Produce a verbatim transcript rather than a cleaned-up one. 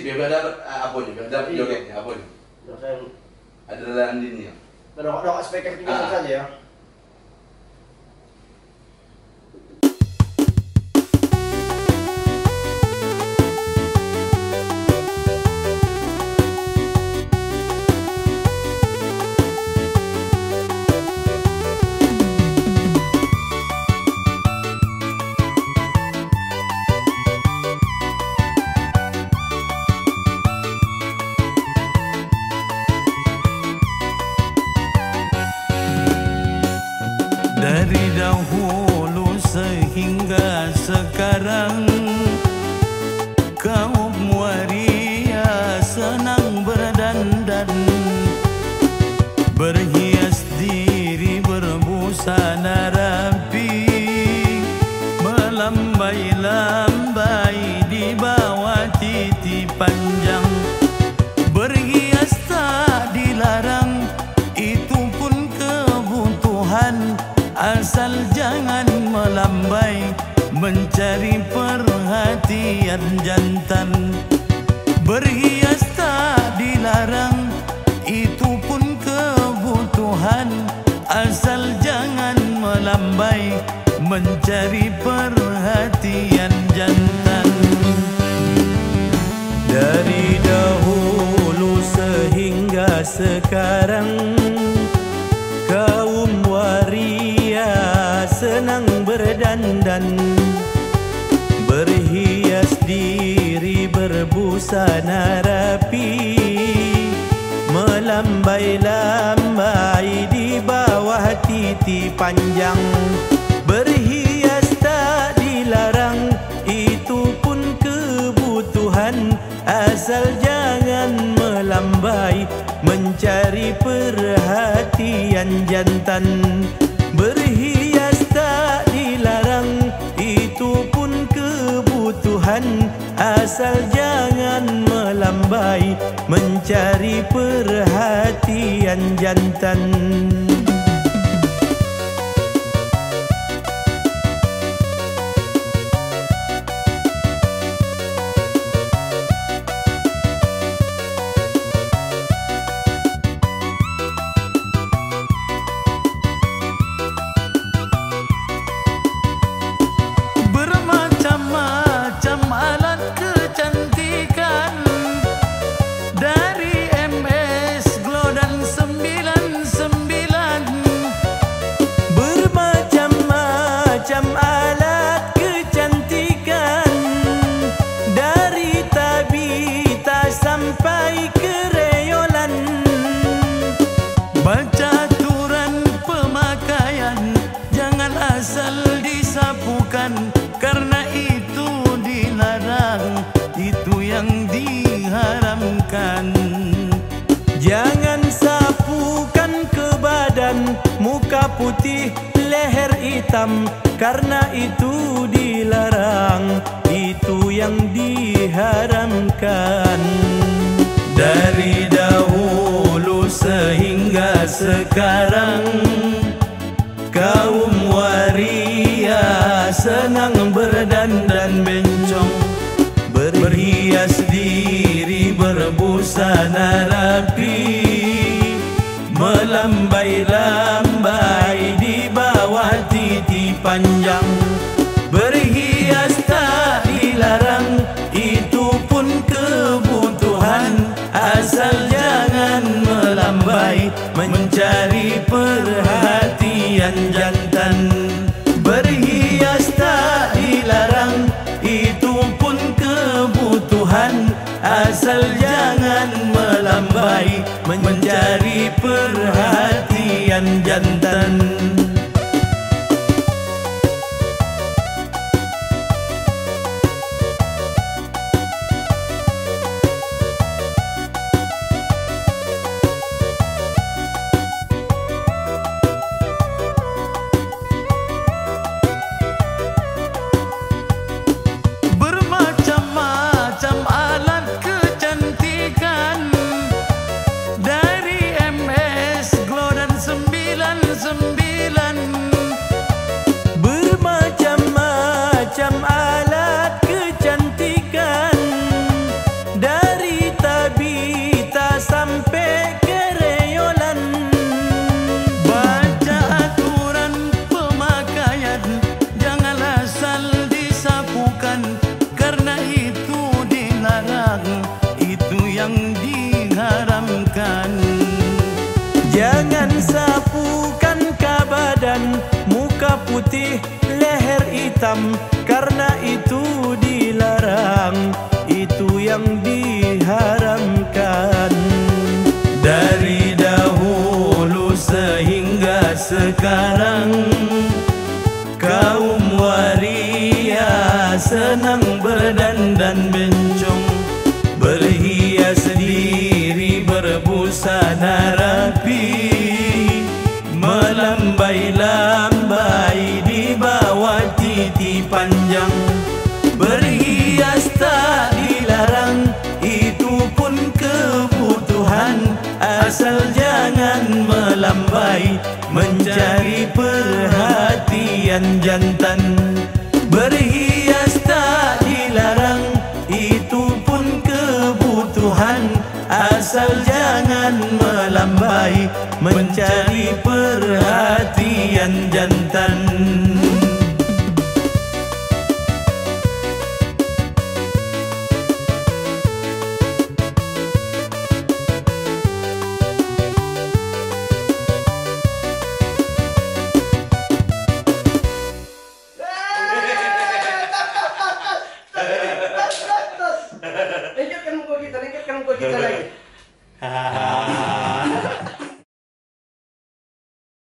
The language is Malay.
prinsip ya, ada apa nih? Ada jogetnya apa nih? Ada landingnya. Ada aspek tekniknya saja ya. Dari dahulu sehingga sekarang, kaum waria senang berdandan, berhias diri berbusana rapi, melambai-lambai di bawah titi panjang. Berhias tak dilarang, itu pun kebutuhan, asal jangan melambai mencari perhatian jantan. Berhias tak dilarang, itu pun kebutuhan, asal jangan melambai mencari perhatian jantan. Dari dahulu sehingga sekarang, kaum waria senang berdandan, berhias diri berbusana rapi, melambai-lambai di bawah titi panjang. Berhias tak dilarang, itu pun kebutuhan, asal jangan melambai mencari perhatian jantan. Berhias tak dilarang, itu pun kebutuhan, asal jangan melambai mencari perhatian jantan. Baca aturan pemakaian, jangan asal disapukan, karena itu dilarang, itu yang diharamkan. Jangan sapukan ke badan, muka putih, leher hitam, karena itu dilarang, itu yang diharamkan. Dari dahulu sehingga sekarang, kaum waria senang berdandan bencong, berhias diri berbusana rapi, melambai-lambai di bawah titi panjang. Berhias tak dilarang, itu pun kebutuhan, asal jangan melambai mencari perhatian jantan. Berhias tak dilarang, itu pun kebutuhan, asal jangan melambai mencari perhatian jantan. Sembilan putih, leher hitam, karena itu dilarang, itu yang diharamkan. Dari dahulu sehingga sekarang, kaum waria senang berdandan bencong, berhias diri berbusana rapi, melambai-lambai di bawah titi panjang. Berhias tak dilarang, itu pun kebutuhan, asal jangan melambai mencari perhatian jantan. Berhias tak dilarang, itu pun kebutuhan, asal jangan melambai mencari perhatian jantan.